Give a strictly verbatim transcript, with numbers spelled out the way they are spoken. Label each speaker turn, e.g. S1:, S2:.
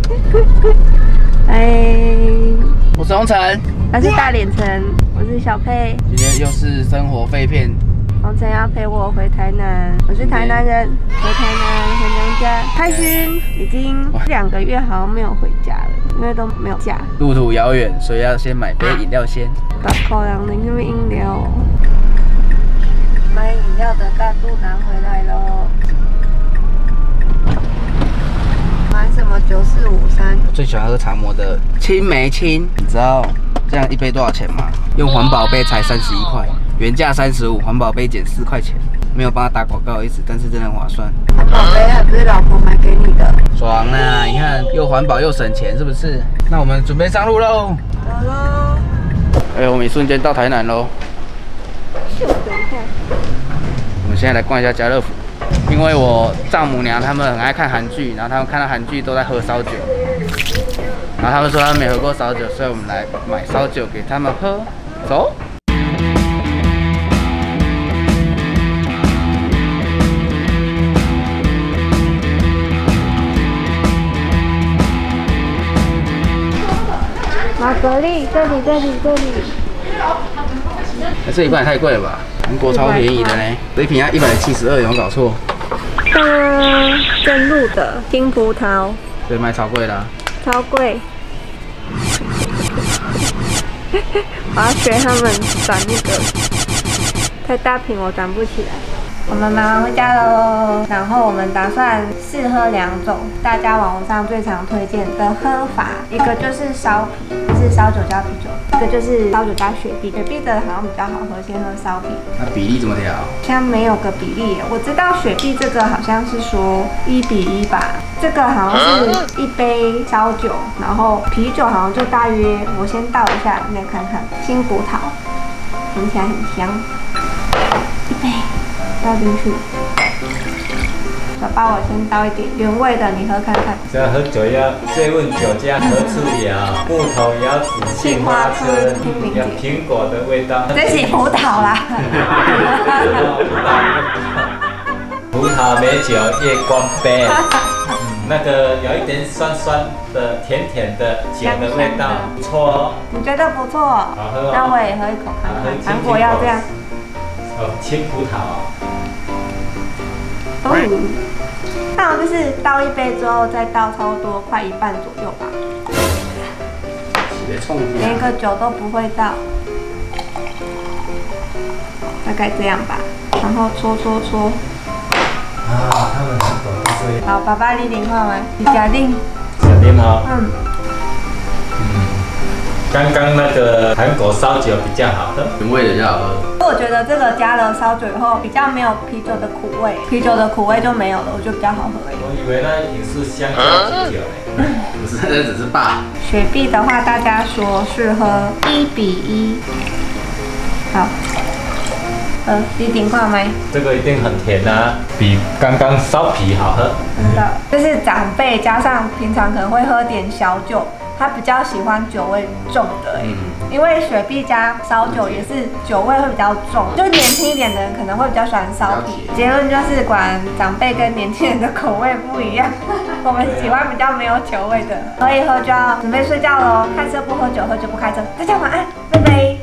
S1: 哎，
S2: 我是洪晨，
S1: 我是大脸晨，我是小佩。
S2: 今天又是生活废片。
S1: 洪晨要陪我回台南，我是台南人，回台南回娘家。开心已经两个月，好像没有回家了，因为都没有假。
S2: 路途遥远，所以要先买杯饮料先。
S1: 把口粮拎什么饮料哦？买饮料的大肚腩回来喽。买什么九四五三？
S2: 我最喜欢喝茶魔的青梅青，你知道这样一杯多少钱吗？用环保杯才三十一块，原价三十五，环保杯减四块钱。没有帮他打广告的意思，但是真的很划算。
S1: 环保杯还不是老婆买给你的？
S2: 爽啊！你看又环保又省钱，是不是？那我们准备上路喽。
S1: 好喽。
S2: 哎，我们一瞬间到台南喽。
S1: 等一下。
S2: 我们现在来逛一下家乐福。因为我丈母娘他们很爱看韩剧，然后他们看到韩剧都在喝烧酒，然后他们说他们没喝过烧酒，所以我们来买烧酒给他们喝。走。
S1: 玛格丽，这里这里这里。
S2: 这一罐也太贵了吧？韩国超便宜的呢，这一瓶要一百七十二，有没有搞错？
S1: 嗯，正路的金葡萄，
S2: 这卖超贵的、啊，
S1: 超贵。我要学他们转那个，太大瓶我转不起来。我们买完回家喽，然后我们打算试喝两种大家网络上最常推荐的喝法，一个就是烧啤，就是烧酒加啤酒；一个就是烧酒加雪碧。雪碧的好像比较好喝，先喝烧啤。
S2: 那比例怎么调？
S1: 现在没有个比例耶，我知道雪碧这个好像是说一比一吧，这个好像是一杯烧酒，然后啤酒好像就大约，我先倒一下，你来看看，新葡萄，闻起来很香，一杯。倒进去，小包我先倒一点原味的，你喝看看。
S3: 这喝酒要追问酒家何处有，木头摇子杏花村，有苹果的味道。
S1: 这是葡萄啦。
S3: 葡萄美酒夜光杯，嗯，那个有一点酸酸的、甜甜的酒的味道，不错哦。你
S1: 觉得不错？
S3: 好喝哦。
S1: 那我也喝一口看看。韩国要这样。
S3: 哦，青葡萄哦。
S1: 哦，那我就是倒一杯之后再倒差不多快一半左右吧，连个酒都不会倒，大概这样吧，然后搓搓搓。
S3: 啊，他们很懂得这样。
S1: 好，爸爸你领看完，你加定。
S3: 加定好。
S1: 嗯。
S3: 刚刚那个韩国烧酒比较好喝，
S2: 原味的比较好喝。
S1: 我觉得这个加了烧酒以后，比较没有啤酒的苦味，啤酒的苦味就没有了，我觉得比较好喝。
S3: 我以为那一瓶是香蕉啤酒嘞，
S2: 不是，那只是爸。
S1: 雪碧的话，大家说是喝一比一。好，呃，你顶块没？
S3: 这个一定很甜啊，比刚刚烧啤好喝。
S1: 真的，就是长辈加上平常可能会喝点小酒。他比较喜欢酒味重的、欸，嗯，因为雪碧加烧酒也是酒味会比较重，就年轻一点的人可能会比较喜欢烧啤。结论就是，果然长辈跟年轻人的口味不一样，我们喜欢比较没有酒味的。喝一喝就要准备睡觉喽，开车不喝酒，喝酒不开车。大家晚安，拜拜。